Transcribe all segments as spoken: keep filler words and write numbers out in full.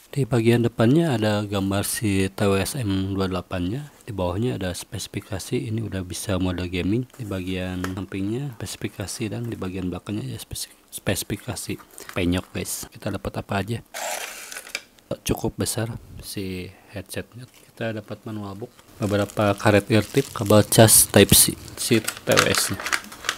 Di bagian depannya ada gambar si T W S M dua puluh delapan nya, di bawahnya ada spesifikasi, ini udah bisa mode gaming. Di bagian sampingnya spesifikasi, dan di bagian belakangnya ya spesifikasi. Penyok guys, kita dapat apa aja? Cukup besar si headsetnya. Kita dapat manual book, beberapa karet ear tip, kabel cas Type C, si T W S nya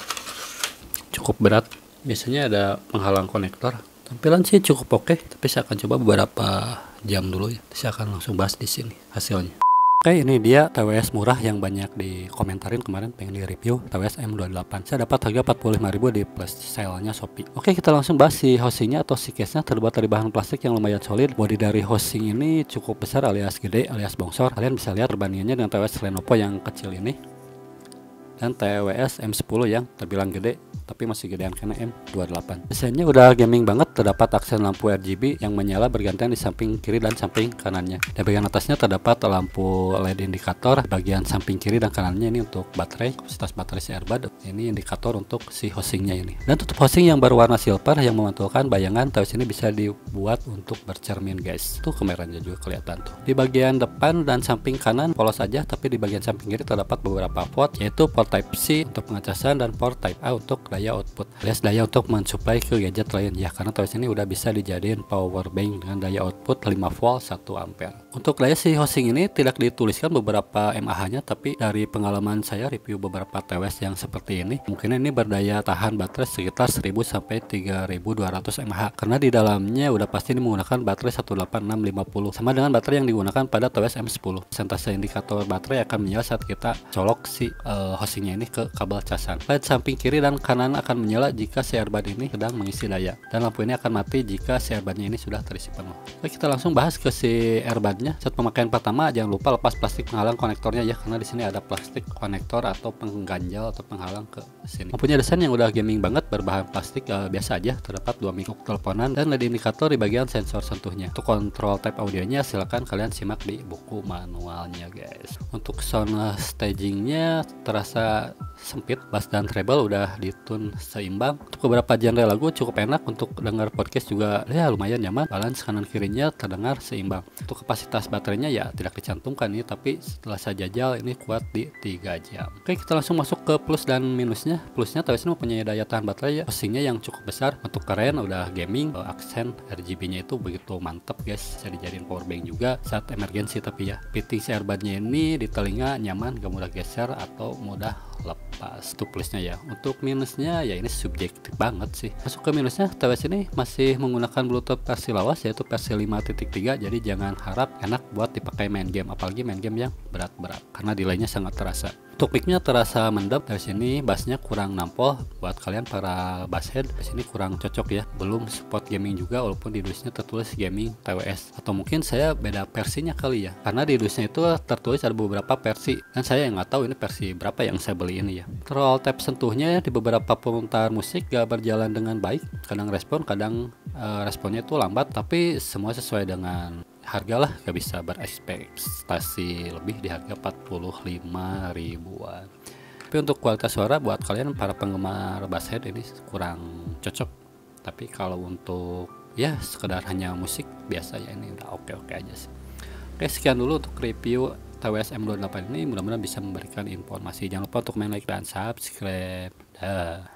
cukup berat. Biasanya ada penghalang konektor. Tampilan sih cukup oke, tapi saya akan coba beberapa jam dulu ya. Saya akan langsung bahas di sini hasilnya. Oke, ini dia T W S murah yang banyak dikomentarin kemarin pengen di review, T W S M dua puluh delapan. Saya dapat harga empat puluh lima ribu di flash sale-nya Shopee. Oke, kita langsung bahas si housingnya atau si case-nya. Terbuat dari bahan plastik yang lumayan solid. Bodi dari housing ini cukup besar alias gede alias bongsor. Kalian bisa lihat perbandingannya dengan T W S Lenovo yang kecil ini dan T W S M sepuluh yang terbilang gede tapi masih gedean karena M dua puluh delapan. Desainnya udah gaming banget, terdapat aksen lampu R G B yang menyala bergantian di samping kiri dan samping kanannya. Di bagian atasnya terdapat lampu L E D indikator, bagian samping kiri dan kanannya ini untuk baterai, kapasitas baterai si earbud. Ini indikator untuk si housingnya ini. Dan tutup housing yang berwarna silver yang memantulkan bayangan T W S ini bisa dibuat untuk bercermin guys. Tuh kameranya juga kelihatan tuh. Di bagian depan dan samping kanan polos saja, tapi di bagian samping kiri terdapat beberapa port, yaitu port Type C untuk pengecasan dan port Type A untuk daya output, alias daya untuk mensuplai ke gadget lain ya, karena T W S ini udah bisa dijadiin power bank dengan daya output lima volt satu ampere. Untuk daya si housing ini tidak dituliskan beberapa mAh nya, tapi dari pengalaman saya review beberapa T W S yang seperti ini, mungkin ini berdaya tahan baterai sekitar seribu sampai tiga ribu dua ratus mAh, karena di dalamnya udah pasti ini menggunakan baterai satu delapan enam lima nol sama dengan baterai yang digunakan pada T W S M sepuluh. Persentase indikator baterai akan menyala saat kita colok si uh, housing ini ke kabel casan. L E D samping kiri dan kanan akan menyala jika si earbud ini sedang mengisi daya, dan lampu ini akan mati jika si earbudnya ini sudah terisi penuh. Oke, kita langsung bahas ke si earbudnya. Saat pemakaian pertama jangan lupa lepas plastik penghalang konektornya ya, karena di sini ada plastik konektor atau pengganjal atau penghalang ke sini. Mempunyai desain yang udah gaming banget, berbahan plastik uh, biasa aja. Terdapat dua mikrofon teleponan dan L E D indikator di bagian sensor sentuhnya. Untuk kontrol type audionya silahkan kalian simak di buku manualnya guys. Untuk sound stagingnya terasa sempit, bass dan treble udah ditune seimbang. Untuk beberapa genre lagu cukup enak, untuk dengar podcast juga ya lumayan nyaman. Balance kanan kirinya terdengar seimbang. Untuk kapasitas baterainya ya tidak dicantumkan nih, tapi setelah saya jajal ini kuat di tiga jam. Oke, kita langsung masuk ke plus dan minusnya. Plusnya T W S ini mempunyai daya tahan baterai ya, housingnya yang cukup besar. Untuk keren udah gaming, aksen R G B nya itu begitu mantep guys, bisa dijadiin power bank juga saat emergensi. Tapi ya fitting si earbudnya ini di telinga nyaman, gak mudah geser atau mudah lepas. Itu plusnya ya. Untuk minusnya ya ini subjektif banget sih. Masuk ke minusnya, T W S ini masih menggunakan Bluetooth versi lawas yaitu versi lima titik tiga, jadi jangan harap enak buat dipakai main game, apalagi main game yang berat-berat karena delaynya sangat terasa. Untuk mic-nya terasa mendap. Dari sini bassnya kurang nampol buat kalian para basshead. Di sini kurang cocok ya, belum support gaming juga walaupun di dusnya tertulis gaming T W S. Atau mungkin saya beda versinya kali ya, karena di dusnya itu tertulis ada beberapa versi dan saya nggak tahu ini versi berapa yang saya beli ini ya. Troll tap sentuhnya di beberapa pemutar musik gak berjalan dengan baik, kadang respon kadang uh, responnya itu lambat, tapi semua sesuai dengan harga lah, gak bisa berekspektasi lebih di harga empat puluh lima ribuan. Tapi untuk kualitas suara buat kalian para penggemar basshead ini kurang cocok, tapi kalau untuk ya sekedar hanya musik biasa ya ini udah oke-oke aja sih. Oke, sekian dulu untuk review T W S M dua puluh delapan ini, mudah-mudahan bisa memberikan informasi. Jangan lupa untuk main like dan subscribe. Dah.